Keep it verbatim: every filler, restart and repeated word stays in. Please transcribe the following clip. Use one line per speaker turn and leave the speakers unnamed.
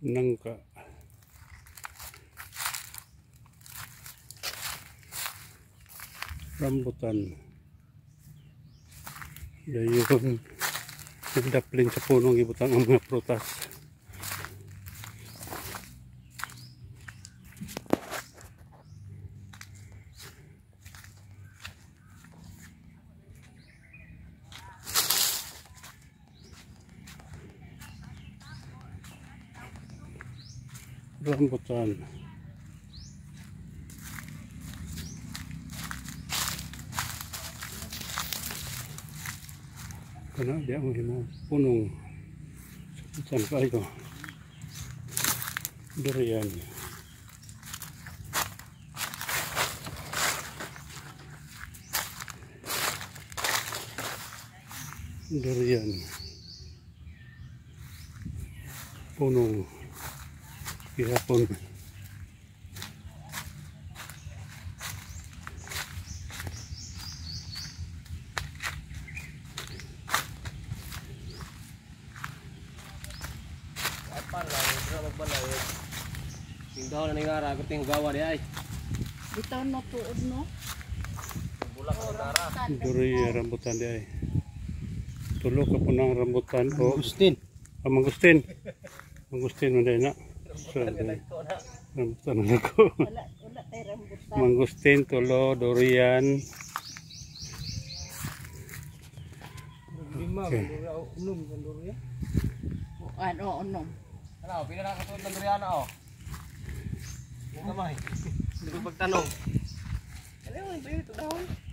nangka, rambutan, dayon nagdapling sa punong ibutang ang mga prutas. Rambutan, kana dia mo himo punong sa kayo durian, durian punong gihapon.
Apa lah, berapa magbalay? Tingdaw na ning ara, kuting gawa di ay.
Bitaw no tuod no.
Bulak ang ara.
Durian rambutan di ay. Tulo ka punang rambutan o
Agustin.
ah, mangustin. Mangustin man day na. So, rambutan na ko.
Wala wala tay rambutan.
Mangustin, tulo, durian.
Lima,
Okay.
unum kan durian.
Ano unom.
Ano, pila na katulad ng durian na oh. Yung kamay. Hindi ko pagtanong. Ano yun, ito dahon.